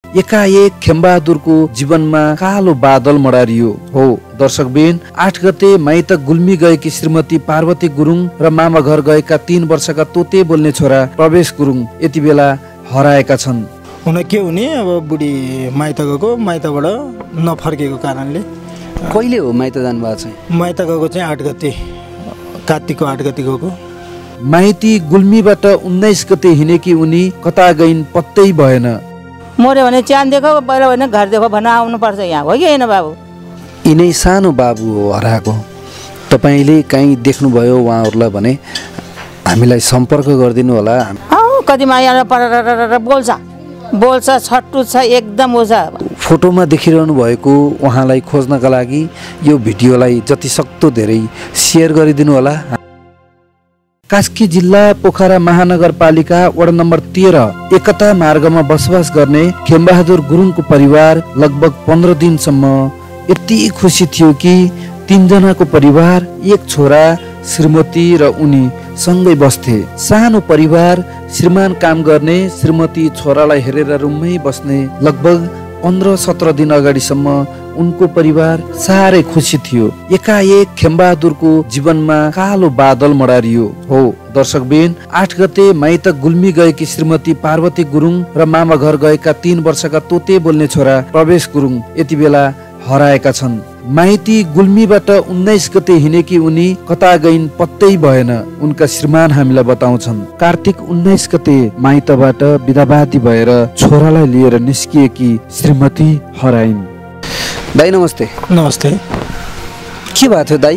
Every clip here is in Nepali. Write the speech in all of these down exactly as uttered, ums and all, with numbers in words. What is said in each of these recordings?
एकाएक खेमबहादुरको जीवनमा कालो बादल मडारियो हो। दर्शकबिन, आठ गते माइत गुल्मी गएकी श्रीमती पार्वती गुरुङ र मामा घर गएका तीन वर्षका तोते बोल्ने छोरा प्रवेश गुरुङ यति बेला हराएका छन्। हुन के हुने, अब बुढी माइत गएको, माइतबाट नफर्केको कारणले। कहिले हो माइत जानुभएको चाहिँ? माइत गएको चाहिँ आठ गते, कार्तिकको आठ गते गएको। माइती गुल्मीबाट उन्नाइस गते हिँडेकी उनी कता गइन् पत्तै भएन। मर्यो भने च्यान देखो, पहिला भने घर देखो भन्न आउनुपर्छ यहाँ, हो कि होइन बाबु? यिनै सानो बाबु हो हराएको। तपाईँले कहीँ देख्नुभयो उहाँहरूलाई भने हामीलाई सम्पर्क गरिदिनु होला। कति माया पर बोल्छ बोल्छ छट्टु छ, एकदम हो छ। फोटोमा देखिरहनु भएको उहाँलाई खोज्नका लागि यो भिडियोलाई जति सक्दो धेरै सेयर गरिदिनु होला। कास्की जिल्ला पोखरा महानगरपालिका वडा नम्बर तेह्र एकता मार्गमा बसोबास गर्ने खेमबहादुर गुरुङको परिवार लगभग पन्ध्र दिनसम्म यति खुसी थियो कि तीनजनाको परिवार, एक छोरा, श्रीमती र उनी सँगै बस्थे। सानो परिवार, श्रीमान काम गर्ने, श्रीमती छोरालाई हेरेर रुममै बस्ने। लगभग पन्ध्र सत्र दिन अगाडिसम्म उनको परिवार साह्रै खुसी थियो। एकाएक खेमबहादुरको जीवनमा कालो बादल मडारियो हो। दर्शकबिन, आठ गते माइत गुल्मी गएकी श्रीमती पार्वती गुरुङ र मामा घर गएका तीन वर्षका तोते बोल्ने छोरा प्रवेश गुरुङ यति बेला हराएका छन्। माइती गुल्मीबाट उन्नाइस गते हिँडेकी उनी कता गइन् पत्तै भएन। उनका श्रीमान हामीलाई बताउँछन्, कार्तिक उन्नाइस गते माइतबाट बिदाबादी भएर छोरालाई लिएर निस्किएकी श्रीमती हराइन्। दाइ नमस्ते। नमस्ते। के भएको थियो दाइ?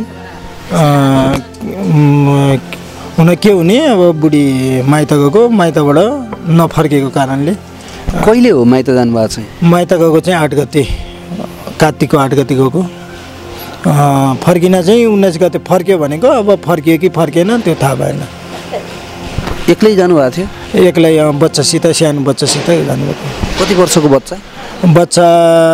हुन के हुने, अब बुढी माइत गएको, माइतबाट नफर्केको कारणले। कहिले हो माइत जानुभएको चाहिँ? माइत गएको चाहिँ आठ गते, कार्तिकको आठ गते गएको। फर्किन चाहिँ उन्नाइस गते फर्क्यो भनेको, अब फर्कियो कि फर्केन त्यो थाहा भएन। एक्लै जानुभएको थियो? एक्लै, बच्चासित, सानो बच्चासित जानुभएको। कति वर्षको बच्चा? बच्चा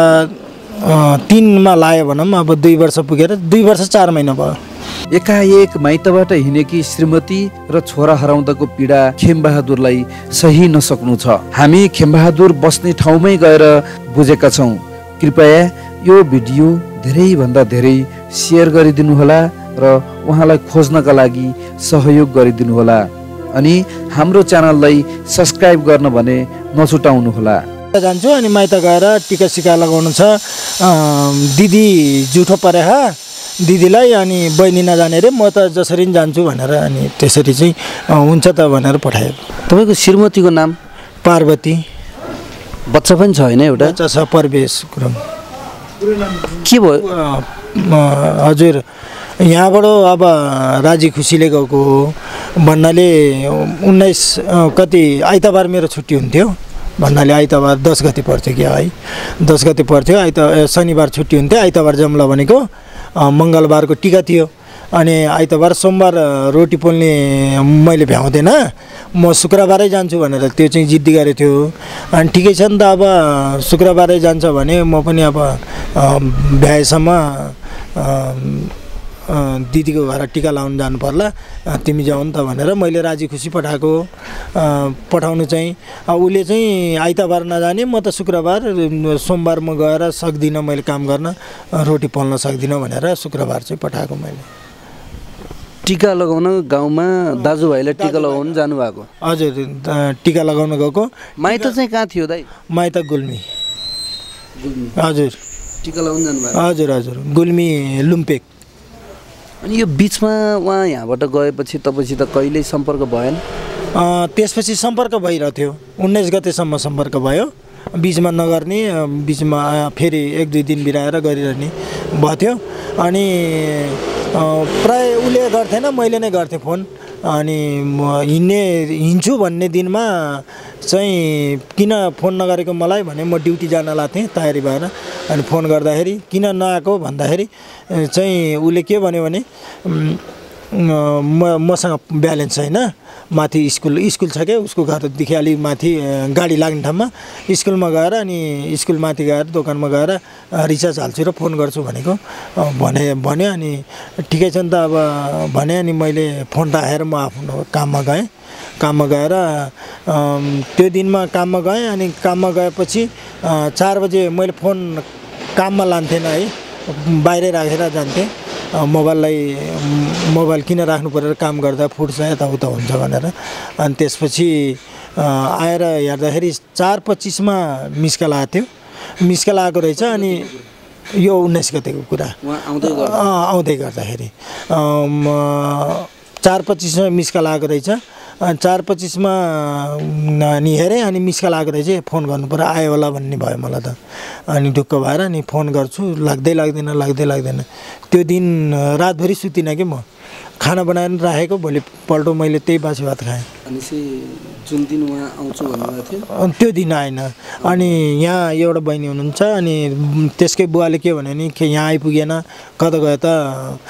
तिनमा लाग्यो भनौँ, अब दुई वर्ष पुगेर दुई वर्ष चार महिना भयो। एकाएक माइतबाट हिँडेकी श्रीमती र छोरा हराउँदाको पीडा खेमबहादुरलाई सही नसक्नु छ। हामी खेमबहादुर बस्ने ठाउँमै गएर बुझेका छौँ। कृपया यो भिडियो धेरैभन्दा धेरै सेयर गरिदिनु होला र उहाँलाई खोज्नका लागि सहयोग गरिदिनु होला। अनि हाम्रो च्यानललाई सब्स्क्राइब गर्न भने नछुटाउनु होला। जान्छु अनि माइत गएर टिका सिका लगाउनु छ। दिदी जुठो परे दिदीलाई, अनि बहिनी नजाने रे, म त जसरी जान्छु भनेर, अनि त्यसरी चाहिँ हुन्छ त भनेर पठायो। तपाईँको श्रीमतीको नाम? पार्वती। बच्चा पनि छ होइन? एउटा बच्चा छ, प्रवेश गुरुङ। के भयो? हजुर, यहाँबाट अब राजी खुसीले गएको भन्नाले उन्नाइस कति आइतबार मेरो छुट्टी हुन्थ्यो भन्नाले आइतबार दस गते पर्थ्यो क्या है, दस गते पर्थ्यो। आइत शनिबार छुट्टी हुन्थ्यो, आइतबार जम्ला भनेको मङ्गलबारको टिका थियो। अनि आइतबार सोमबार रोटी पोल्ने मैले भ्याउँदैन, म शुक्रबारै जान्छु भनेर त्यो चाहिँ जिद्दी गरेको थियो। अनि ठिकै छ नि त, अब शुक्रबारै जान्छ भने म पनि अब भ्याएसम्म दिदीको घर टिका लाउनु जानु पर्ला, तिमी जाऊ नि त भनेर मैले राजी खुसी पठाएको। पठाउनु चाहिँ उसले चाहिँ आइतबार नजाने, म त शुक्रबार सोमबार म गएर सक्दिनँ, मैले काम गर्न रोटी पोल्न सक्दिनँ भनेर शुक्रबार चाहिँ पठाएको मैले। टिका लगाउन गाउँमा दाजुभाइलाई टिका लगाउन जानुभएको? हजुर, टिका लगाउन गएको। माइत चाहिँ कहाँ थियो दाइ? माइत गुल्मी। हजुर, टिका लगाउन जानुभएको? हजुर हजुर, गुल्मी लुम्पेक। अनि यो बिचमा उहाँ यहाँबाट गएपछि तपाईँसित कहिल्यै सम्पर्क भएन? त्यसपछि सम्पर्क भइरहेको थियो, उन्नाइस गतेसम्म सम्पर्क भयो। बिचमा नगर्ने, बिचमा फेरि एक दुई दिन बिराएर गरिरहने भएको थियो। अनि प्राय उसले गर्थेन, मैले नै गर्थेँ फोन। अनि म हिँड्ने हिँड्छु भन्ने दिनमा चाहिँ किन फोन नगरेको मलाई भने, म ड्युटी जान लाग्थेँ तयारी भएर। अनि फोन गर्दाखेरि किन नआएको भन्दाखेरि चाहिँ उसले के भन्यो भने, म मसँग ब्यालेन्स छैन, माथि स्कुल स्कुल छ क्या, उसको घरदेखि अलिक माथि गाडी लाग्ने ठाउँमा स्कुलमा गएर, अनि स्कुल माथि गएर दोकानमा गएर रिचार्ज हाल्छु र फोन गर्छु भनेको भने भन्यो। अनि ठिकै छ नि त अब भने। अनि मैले फोन राखेर म आफ्नो काममा गएँ। काममा गएर त्यो दिनमा काममा गएँ अनि काममा गएपछि चार बजे मैले फोन काममा लान्थेन है बाहिरै राखेर जान्थेँ मोबाइललाई मोबाइल किन राख्नु परेर काम गर्दा फुट्छ यताउता हुन्छ भनेर अनि त्यसपछि आएर हेर्दाखेरि चार पच्चिसमा मिसकल आएको थियो मिसकल आएको रहेछ अनि यो उन्नाइस गतेको कुरा आउँदै गर्दाखेरि चार पच्चिसमा मिसकल आएको रहेछ अनि चार पच्चिसमा नि हेरेँ अनि मिसकल आएको रहेछ फोन गर्नु पर्यो आयो होला भन्ने भयो मलाई त अनि ढुक्क भएर अनि फोन गर्छु लाग्दै लाग्दैन लाग्दै लाग्दैन त्यो दिन रातभरि सुतिनँ कि म खाना बनाएर राखेको भोलिपल्ट मैले त्यही बासी भात खाएँ अनि जुन दिन उहाँ आउँछु भन्नुभएको थियो त्यो दिन आएन अनि यहाँ एउटा बहिनी हुनुहुन्छ अनि त्यसकै बुवाले के भन्यो नि यहाँ आइपुगेन कता गयो त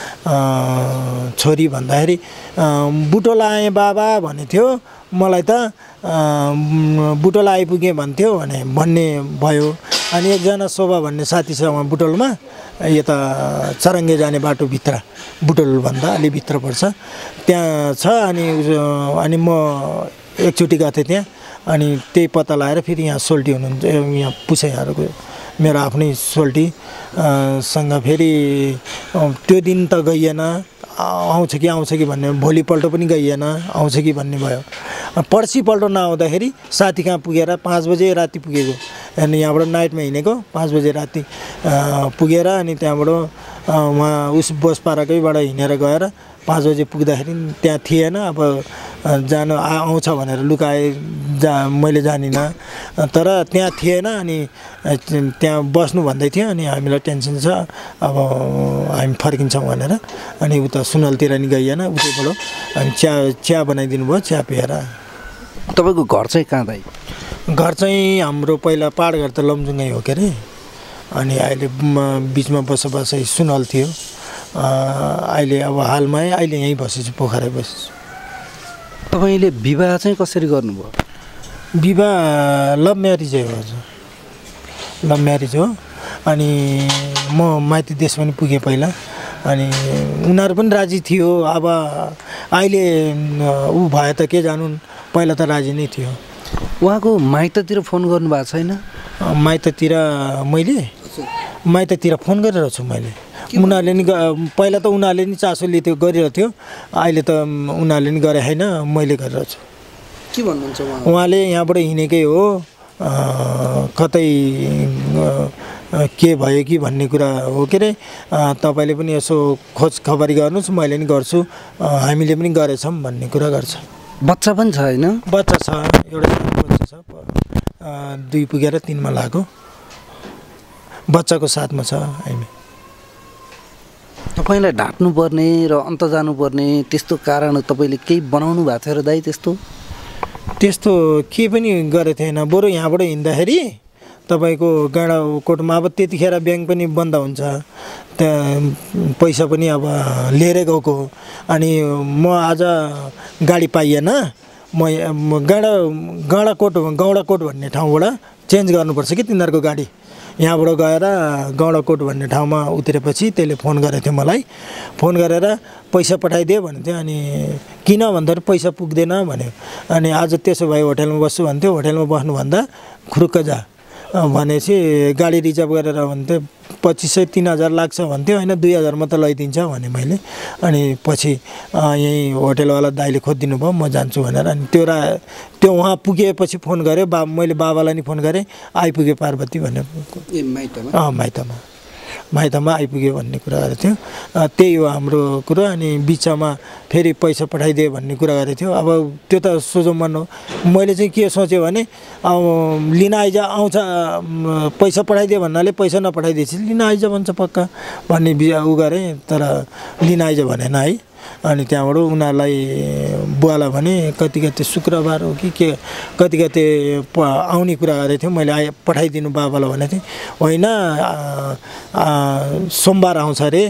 छोरी भन्दाखेरि बुटोला आएँ बाबा भने थियो मलाई त बुटोला आइपुगेँ भन्थ्यो भने भन्ने भयो अनि एकजना शोभा भन्ने साथी छ उहाँ बुटोलमा यता चरङ्गे जाने बाटोभित्र बुटोलभन्दा अलि भित्र पर्छ त्यहाँ छ अनि अनि म एकचोटि गएको थिएँ त्यहाँ अनि त्यही पत्ता लगाएर फेरि यहाँ सोल्टी हुनुहुन्छ यहाँ पुछैहरूको मेरो आफ्नै सोल्टी सँग फेरि त्यो दिन त गइएन आउँछ कि आउँछ कि भन्ने भोलिपल्ट पनि गइएन आउँछ कि भन्ने भयो पर्सिपल्ट नआउँदाखेरि साथी कहाँ पुगेर पाँच बजे राति पुगेको अनि यहाँबाट नाइटमा हिँडेको पाँच बजे राति पुगेर अनि त्यहाँबाट उहाँ उस बस पाराकैबाट हिँडेर गएर पाँच बजे पुग्दाखेरि त्यहाँ थिएन अब जानु आउँछ भनेर लुकाए जा मैले जानिनँ तर त्यहाँ थिएन अनि त्यहाँ बस्नु भन्दै थियो अनि हामीलाई टेन्सन छ अब हामी फर्किन्छौँ भनेर अनि उता सुनलतिर नि गइएन उतैबाट अनि चिया चिया बनाइदिनु भयो चिया पिएर तपाईँको घर चाहिँ कहाँ दाइ घर चाहिँ हाम्रो पहिला पाहाडघर त लमजुङै हो के अरे अनि अहिले बिचमा बसोबासै सुनल थियो अहिले अब हालमा अहिले यहीँ बसेछु पोखरै बसेछु तपाईँले विवाह चाहिँ कसरी गर्नुभयो विवाह लभ म्यारिज हो लभ म्यारिज हो अनि म माइती देश पनि पुगेँ पहिला अनि उनीहरू पनि राजी थियो अब अहिले ऊ भयो त के जानुन् पहिला त राजी नै थियो उहाँको माइततिर फोन गर्नुभएको छैन माइततिर मैले माइततिर फोन गरिरहेको छु मैले उनीहरूले नि पहिला त उनीहरूले नि चासो लिथ्यो गरिरहेको थियो अहिले त उनीहरूले नि गरे होइन मैले गरिरहेको छु के भन्नुहुन्छ उहाँले यहाँबाट हिँडेकै हो कतै के भयो कि भन्ने कुरा हो के अरे तपाईँले पनि यसो खोज खबरी गर्नुहोस् मैले नि गर्छु हामीले पनि गरेछौँ भन्ने कुरा गर्छ बच्चा पनि छ होइन बच्चा छ एउटा बच्चा छ दुई पुगेर तिनमा लाग्यो बच्चाको साथमा छ हामी तपाईँलाई ढाँट्नु पर्ने र अन्त जानुपर्ने त्यस्तो कारण तपाईँले केही बनाउनु भएको थियो र दाइ त्यस्तो त्यस्तो के पनि गरेको थिएन बरु यहाँबाट हिँड्दाखेरि तपाईँको गाडाकोटमा अब त्यतिखेर ब्याङ्क पनि बन्द हुन्छ त्यहाँ पैसा पनि अब लिएरै गएको अनि म आज गाडी पाइएन म गाडा गाडाकोट गौडाकोट भन्ने ठाउँबाट चेन्ज गर्नुपर्छ कि तिनीहरूको गाडी यहाँबाट गएर गौडाकोट भन्ने ठाउँमा उत्रेपछि त्यसले फोन गरेको थियो मलाई फोन गरेर पैसा पठाइदियो भनेको थियो अनि किन भन्दाखेरि पैसा पुग्दैन भन्यो अनि आज त्यसो भए होटेलमा बस्छु भन्थ्यो होटेलमा बस्नुभन्दा खुरुक्क जा भनेपछि गाडी रिजर्भ गरेर भन्थ्यो पच्चिस सय तिन हजार लाग्छ भन्थ्यो होइन दुई हजारमा त लैदिन्छ भने मैले अनि पछि यहीँ होटेलवाला दाइले खोजिदिनु भयो म जान्छु भनेर अनि त्यो रा त्यो उहाँ पुगेपछि फोन गरेँ बा मैले बाबालाई नि फोन गरेँ आइपुगेँ पार्वती भनेर अँ माइतमा माइतमा आइपुग्यो भन्ने कुरा गरेको थियो त्यही हो हाम्रो कुरो अनि बिचमा फेरि पैसा पठाइदियो भन्ने कुरा गरेको थियो अब त्यो त सोझो मन हो मैले चाहिँ के सोचेँ भने अब लिन आइज आउँछ पैसा पठाइदियो भन्नाले पैसा नपठाइदिएपछि लिन आइज भन्छ पक्का भन्ने उ गरेँ तर लिन आइज भनेन है अनि त्यहाँबाट उनीहरूलाई बुवालाई भने कति कति शुक्रबार हो कि के कति कति आउने कुरा गरेको थियो मैले आए पठाइदिनु बाबालाई भनेको थिएँ होइन सोमबार आउँछ अरे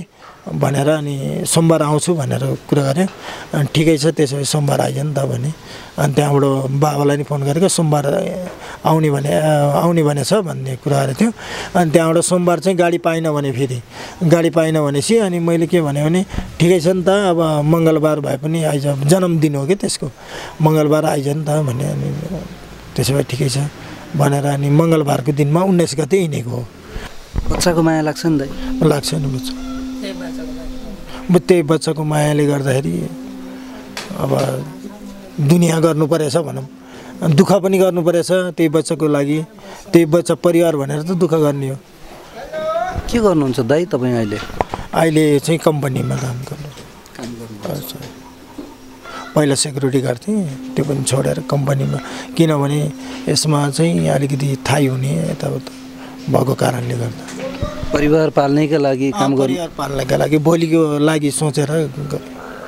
भनेर अनि सोमबार आउँछु भनेर कुरा गरेँ। अनि ठिकै छ त्यसो भए सोमबार आइज नि त भने। अनि त्यहाँबाट बाबालाई नि फोन गरेको सोमबार आउने भने आउने भनेछ भन्ने कुरा गरेको थियो। अनि त्यहाँबाट सोमबार चाहिँ गाडी पाइनँ भने फेरि गाडी पाइनँ भनेपछि अनि मैले के भने भने ठिकै छ नि त अब मङ्गलबार भए पनि आइज, जन्मदिन हो कि त्यसको, मङ्गलबार आइज नि त भने। अनि त्यसो भए ठिकै छ भनेर अनि मङ्गलबारको दिनमा उन्नाइस गते हिँडेको हो। बच्चाको माया लाग्छ नि दाइ? लाग्छ नि बच्चा, त्यही बच्चाको मायाले गर्दाखेरि अब दुनियाँ गर्नु परेछ भनौँ, दुःख पनि गर्नु परेछ त्यही बच्चाको लागि, त्यही बच्चा परिवार भनेर त दुःख गर्ने हो। के गर्नुहुन्छ दाइ तपाईँ अहिले? अहिले चाहिँ कम्पनीमा काम गर्नु काम गर्नु पहिला सेक्युरिटी गर्थेँ, त्यो पनि छोडेर कम्पनीमा, किनभने यसमा चाहिँ अलिकति थाहै हुने यताउता भएको कारणले गर्दा परिवार पाल्नैका लागि काम गर्नु, परिवार पाल्नका लागि भोलिको लागि सोचेर गरेँ।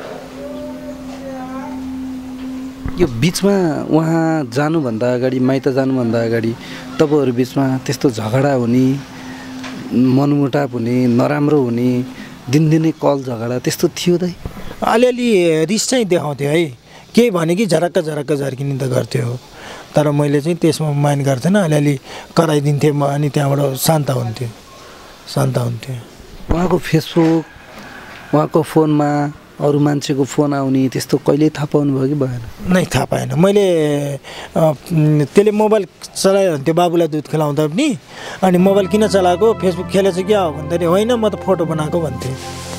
यो बिचमा उहाँ जानुभन्दा अगाडि, माइत जानुभन्दा अगाडि तपाईँहरू बिचमा त्यस्तो झगडा हुने, मनमुटाव हुने, नराम्रो हुने, दिनदिनै कल झगडा त्यस्तो थियो दाइ? अलिअलि रिस चाहिँ देखाउँथ्यो है, केही भने कि झरक्क झरक्क झर्किने त गर्थ्यो, तर मैले चाहिँ त्यसमा माइन्ड गर्थेन, अलिअलि कराइदिन्थेँ म। अनि त्यहाँबाट शान्त हुन्थ्यो शान्त हुन्थ्यो उहाँको फेसबुक, उहाँको फोनमा अरू मान्छेको फोन आउने त्यस्तो कहिले थाहा पाउनु भयो कि भएन? नै थाहा पाएन मैले। त्यसले मोबाइल चलाइरहन्थ्यो बाबुलाई दुध खुवाउँदा पनि। अनि मोबाइल किन चलाएको, फेसबुक खेलेछ क्या हो भन्दाखेरि होइन म त फोटो बनाएको भन्थेँ,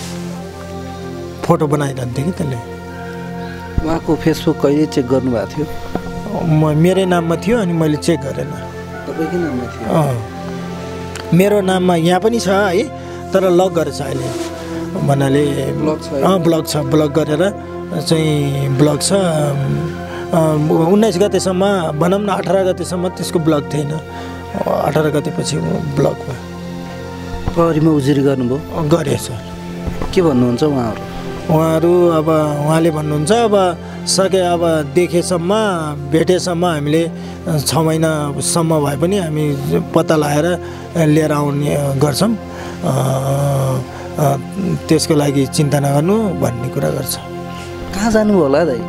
फोटो बनाइरहन्थेँ कि त्यसले। उहाँको फेसबुक कहिले चेक गर्नुभएको थियो? म मेरै नाममा थियो अनि मैले चेक गरेन। तपाईँकै नाममा थियो? अँ मेरो नाममा यहाँ पनि छ है, तर लक गरेछ अहिले भन्नाले। ब्लक छ? अँ ब्लक छ, ब्लक गरेर चाहिँ ब्लक छ। उन्नाइस गतेसम्म भनौँ न, अठार गतेसम्म त्यसको ब्लक थिएन, अठार गतेपछि ब्लक भयो। प्रहरीमा उजुरी गर्नुभयो? गरेँ सर। के भन्नुहुन्छ उहाँहरू? उहाँहरू अब उहाँले भन्नुहुन्छ अब सके अब देखेसम्म भेटेसम्म हामीले छ महिनासम्म भए पनि हामी पत्ता लगाएर लिएर आउने गर्छौँ, त्यसको लागि चिन्ता नगर्नु भन्ने कुरा गर्छ। कहाँ जानुभयो होला दाइ?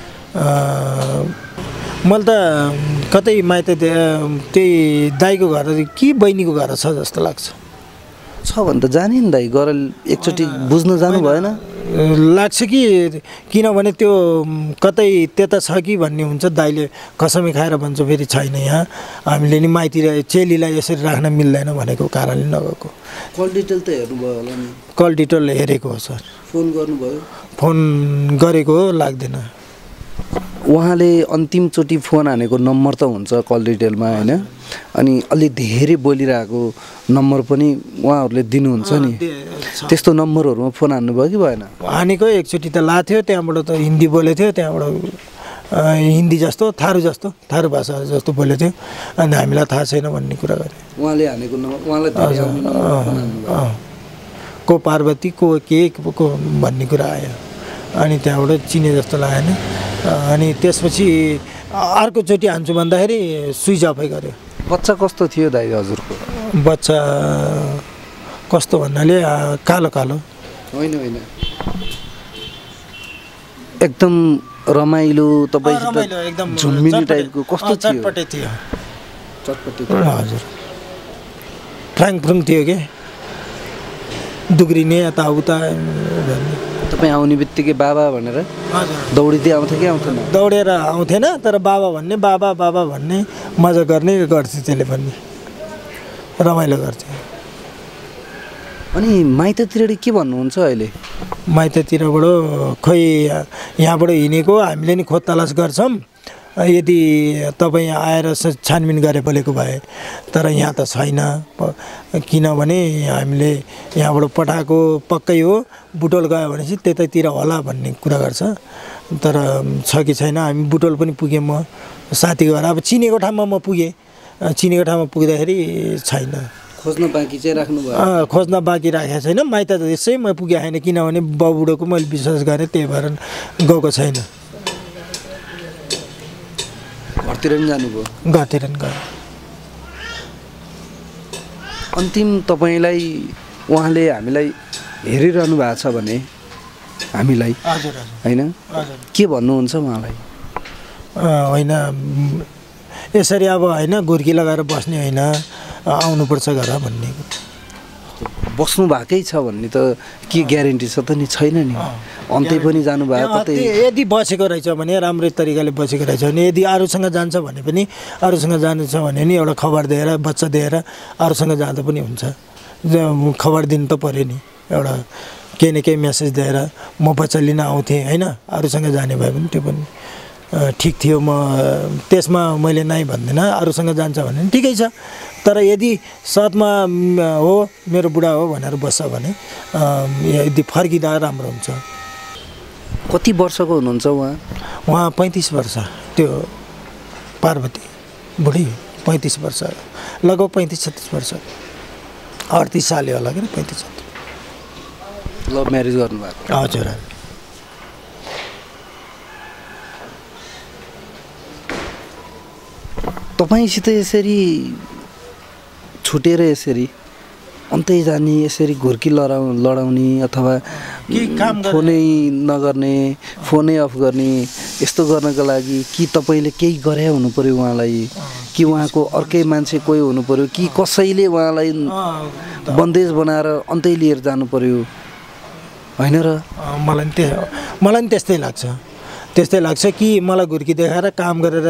मैले त कतै माइत त्यही दाइको घर कि बहिनीको घर छ जस्तो लाग्छ। छ भने त जाने नि दाइ, गएर एकचोटि बुझ्न जानु भएन? लाग्छ कि, किनभने त्यो कतै त्यता छ कि भन्ने हुन्छ। दाइले कसमै खाएर भन्छ फेरि छैन यहाँ, हामीले नि माइती चेलीलाई यसरी राख्न मिल्दैन भनेको कारणले नगएको। कल डिटेल त हेर्नुभयो होला नि? कल डिटेल हेरेको हो सर। फोन गर्नुभयो? फोन गरेको हो लाग्दैन। उहाँले अन्तिमचोटि फोन हानेको नम्बर त हुन्छ कल डिटेलमा होइन, अनि अलि धेरै बोलिरहेको नम्बर पनि उहाँहरूले दिनुहुन्छ नि, त्यस्तो नम्बरहरूमा फोन हान्नुभयो कि भएन? हानेको एकचोटि त लाथ्यो, त्यहाँबाट त हिन्दी बोलेको थियो, त्यहाँबाट हिन्दी जस्तो थारू जस्तो थारू भाषा जस्तो बोलेको थियो, अनि हामीलाई थाहा छैन भन्ने कुरा गरे। उहाँले हानेको नम्बर उहाँलाई को पार्वती को के को भन्ने कुरा आयो, अनि त्यहाँबाट चिने जस्तो लागेन। अनि त्यसपछि अर्कोचोटि हान्छु भन्दाखेरि स्विच अफै गर्यो। बच्चा कस्तो थियो दाइ हजुरको? बच्चा कस्तो भन्नाले कालो कालो होइन होइन एकदम रमाइलो, तपाईँ एकदम झुम्मिने टाइपको कस्तो थियो? चटपटे थियो। चटपटे हजुर, फ्राङ फ्रुङ थियो के, दुग्रिने यताउता। तपाईँ आउने बित्तिकै बाबा भनेर दौडिँदै आउँथ्यो कि आउँथेन? दौडेर आउँथेन, तर बाबा भन्ने बाबा बाबा भन्ने मजा गर्ने गर्थ्यो, त्यसले पनि रमाइलो गर्थ्यो। अनि माइततिर के भन्नुहुन्छ अहिले? माइततिरबाट खोइ यहाँबाट हिँडेको हामीले नि खोज तलास गर्छौँ, यदि तपाईँ आएर छानबिन गरे बोलेको भए, तर यहाँ त छैन, किनभने हामीले यहाँबाट पठाएको पक्कै हो, बुटोल गयो भनेपछि त्यतैतिर होला भन्ने कुरा गर्छ, तर छ कि छैन हामी बुटोल पनि पुगेँ, म साथीको घर अब चिनेको ठाउँमा म पुगेँ, चिनेको ठाउँमा पुग्दाखेरि छैन। खोज्न बाँकी चाहिँ राख्नु भयो? खोज्न बाँकी राखेको छैन, माइत त त्यसै म पुगेँ छैन, किनभने बाबुडोको मैले विश्वास गरेँ, त्यही भएर गएको छैन। घरतिर पनि जानुभयो? घरतिर पनि गयो। अन्तिम तपाईँलाई उहाँले हामीलाई हेरिरहनु भएको छ भने हामीलाई हजुर होइन हजुर के भन्नुहुन्छ उहाँलाई? होइन यसरी अब होइन गुर्की लगाएर बस्ने होइन, आउनुपर्छ घर भन्ने। बस्नु भएकै छ भन्ने त के ग्यारेन्टी छ त नि? छैन नि, अन्त्य पनि जानुभयो कतै। यदि बसेको रहेछ भने राम्रै तरिकाले बसेको रहेछ भने, यदि अरूसँग जान्छ भने पनि अरूसँग जान्छ भने नि एउटा खबर दिएर बच्चा दिएर अरूसँग जाँदा पनि हुन्छ। खबर दिनु त पऱ्यो नि, एउटा केही न केही मेसेज दिएर म बच्चा लिन आउँथेँ होइन, अरूसँग जाने भए पनि त्यो पनि ठिक थियो। म त्यसमा मैले नै भन्दिनँ, अरूसँग जान्छ भने ठिकै छ। तर यदि साथमा हो मेरो बुढा हो भनेर बस्छ भने यदि फर्किँदा राम्रो हुन्छ। कति वर्षको हुनुहुन्छ उहाँ? उहाँ पैँतिस वर्ष, त्यो पार्वती बुढी पैँतिस वर्ष, लगभग पैँतिस छत्तिस वर्ष, अडतिस साले होला कि पैँतिस छत्तिस। लभ म्यारेज गर्नुभएको? हजुर। तपाईँसित यसरी छुटेर यसरी अन्तै जाने, यसरी घुर्की लडाउ लडाउने अथवा फोनै नगर्ने, फोनै अफ गर्ने, यस्तो गर्नको लागि कि तपाईँले केही गरे हुनु पर्यो उहाँलाई, कि उहाँको अर्कै मान्छे कोही हुनु पर्यो, कि कसैले उहाँलाई बन्देज बनाएर अन्तै लिएर जानु पर्यो होइन र? मलाई नि त्यो मलाई नि त्यस्तै लाग्छ त्यस्तै लाग्छ कि मलाई घुर्की देखाएर काम गरेर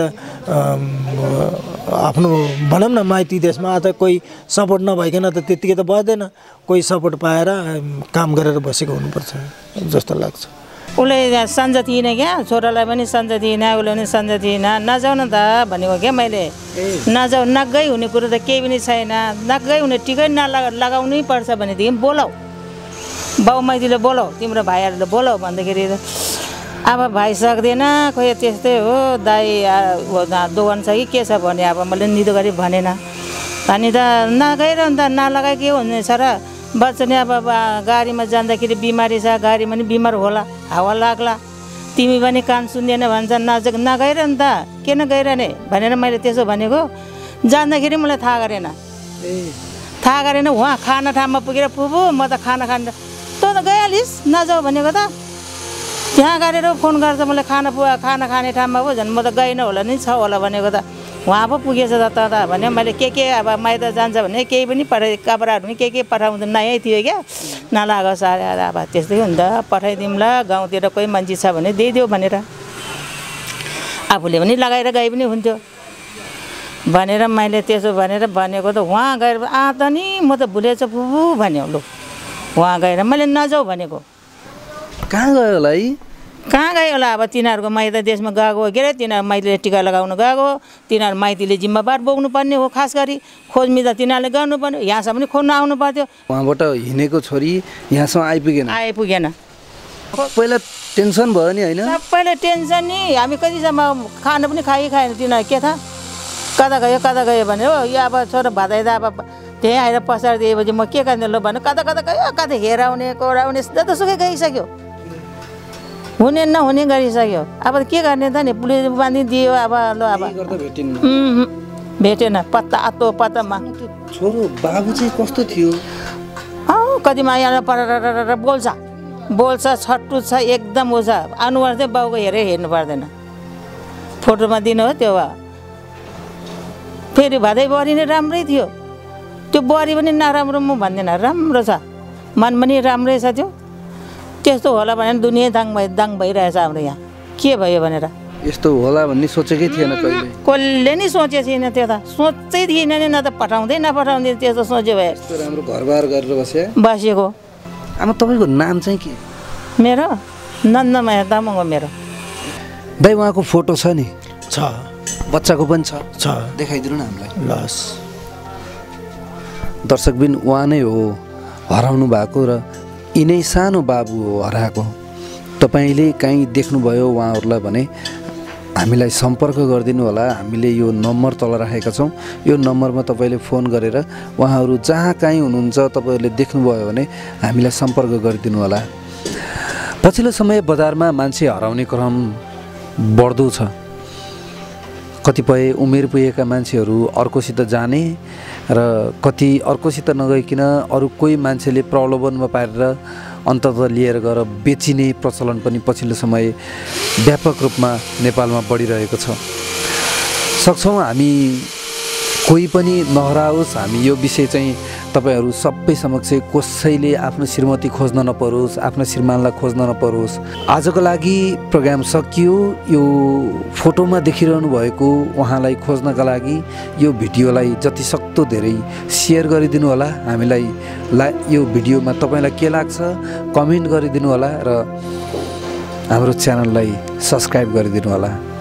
आफ्नो भनौँ न माइती देशमा अथवा कोही सपोर्ट नभइकन त त्यत्तिकै त बस्दैन, कोही सपोर्ट पाएर काम गरेर बसेको हुनुपर्छ जस्तो लाग्छ। उसले सन्ज थिएन क्या, छोरालाई पनि सन्ज थिएन, उसले पनि सन्ज थिएन। नजाउ न त भनेको क्या मैले, नजाउ, नगै हुने कुरो त केही पनि छैन, नगै हुने टिकै नलगा लगाउनै पर्छ भनेदेखि बोलाऊ, बाउ माइतीले बोलाऊ, तिम्रो भाइहरूले बोलाऊ भन्दाखेरि अब भाइ सक्दैन, खोइ त्यस्तै हो दाइ दोकान छ कि के छ भने अब मैले निदो गरी भनेन। अनि त नगएर अन्त नलगाइ के हुनेछ र, बच्चा नि अब गाडीमा जाँदाखेरि बिमारी छ, गाडीमा नि बिमार होला, हावा लाग्ला, तिमी पनि कान सुन्दैन भन्छ, नज नगएर अन्त किन गइरहने भनेर मैले त्यसो भनेको। जाँदाखेरि मलाई थाहा गरेन, थाहा गरेन। उहाँ खाना ठाउँमा पुगेर पुबु म त खाना खान, तँ त गइहालिस् नजाऊ भनेको त, त्यहाँ गरेर फोन गर्छ मलाई खाना पुगा खाना खाने ठाउँमा पो, झन् म त गइन होला नि छ होला भनेको त, उहाँ पो पुगेछ त त भने मैले के के अब माइत जान्छ भने केही पनि पठाइ कपडाहरू पनि के के पठाउँदा नयाँ थियो क्या, नलागोस् अब त्यस्तै हुन्छ, पठाइदिउँ ल, गाउँतिर कोही मान्छे छ भने दिइदेऊ भनेर आफूले पनि लगाएर गए पनि हुन्थ्यो भनेर मैले त्यसो भनेर भनेको त। उहाँ गएर आ त नि म त भुलेछ फुबु भन्यो, लु उहाँ गएर मैले नजाऊ भनेको। कहाँ गयो होला है? कहाँ गयो होला? अब तिनीहरूको माइत देशमा गएको हो के अरे, तिनीहरू माइतीले टिका लगाउनु गएको, तिनीहरू माइतीले जिम्मेवार बोक्नु पर्ने हो, खास गरी खोजमिजा तिनीहरूले गर्नुपर्ने, यहाँसम्म पनि खोज्नु आउनु पर्थ्यो। उहाँबाट हिँडेको छोरी यहाँसम्म आइपुगेन आइपुगेन पहिला टेन्सन भयो नि होइन? सबैले टेन्सन नि, हामी कतिसम्म खाना पनि खाइ खाएन, तिनीहरू के थाहा कता गयो कता गयो भने हो। यो अब छोरा भदाइदा अब त्यहीँ आएर पसार दिएपछि म के गर्ने लो भन्नु, कता कता गयो, कता हेराउने कोराउने जतासुकै गइसक्यो, हुने नहुने गरिसक्यो। अब के गर्ने त नि, पुलिस बाँधिदियो अब ल अब भेटेन, पत्ता आतो पत्तामा। छोरो बाबु चाहिँ कस्तो थियो? अँ कतिमा यहाँ पर बोल्छ बोल्छ छट्टु छ एकदम ऊ छ, अनुहार चाहिँ बाउको हेरेर हेर्नु पर्दैन, फोटोमा दिनु हो त्यो। फेरि भादै बुहारी नै राम्रै थियो, त्यो बुहारी पनि नराम्रो म भन्दिनँ, राम्रो छ, मन पनि राम्रै छ त्यो। त्यस्तो होला भने दुनियाँ दाङ भइ दाङ भइरहेछ हाम्रो यहाँ, के भयो भनेर यस्तो होला भन्ने सोचेकै थिएन कहिले? कसले नि सोचेको थिएन त्यो त, सोचै थिएन नि, न त पठाउँदै नपठाउँदै त्यस्तो सोच्यो भए। यस्तो राम्रो घरबार गरेर बसे बसेको। आमा तपाईँको नाम चाहिँ के? मेरो नन्दमाया तामाङ हो मेरो। दाइ उहाँको फोटो छ नि? छ, बच्चाको पनि छ? छ, देखाइदिनु न हामीलाई। लस दर्शकबिन उहाँ नै हो हराउनु भएको र यिनै सानो बाबु हो हराएको। तपाईँले कहीँ देख्नुभयो उहाँहरूलाई भने हामीलाई सम्पर्क गरिदिनु होला, हामीले यो नम्बर तल राखेका छौँ, यो नम्बरमा तपाईँले फोन गरेर उहाँहरू जहाँ कहीँ हुनुहुन्छ तपाईँहरूले देख्नुभयो भने हामीलाई सम्पर्क गरिदिनु होला। पछिल्लो समय बजारमा मान्छे हराउने क्रम बढ्दो छ, कतिपय उमेर पुगेका मान्छेहरू अर्कोसित जाने र कति अर्कोसित नगइकन अरू कोही मान्छेले प्रलोभनमा पारेर अन्ततः लिएर गएर बेचिने प्रचलन पनि पछिल्लो समय व्यापक रूपमा नेपालमा बढिरहेको छ। सक्छौँ हामी कोही पनि नहराओस्, हामी यो विषय चाहिँ तपाईहरू सबै समक्ष कसैले आफ्नो श्रीमती खोज्न नपरोस्, आफ्नो श्रीमानलाई खोज्न नपरोस्। आजको लागि प्रोग्राम सकियो। यो फोटोमा देखिरहनु भएको उहाँलाई खोज्नका लागि यो भिडियोलाई जति सक्दो धेरै सेयर गरिदिनु होला। हामीलाई ला यो भिडियोमा तपाईँलाई के लाग्छ कमेन्ट गरिदिनु होला र हाम्रो च्यानललाई सब्स्क्राइब गरिदिनु होला।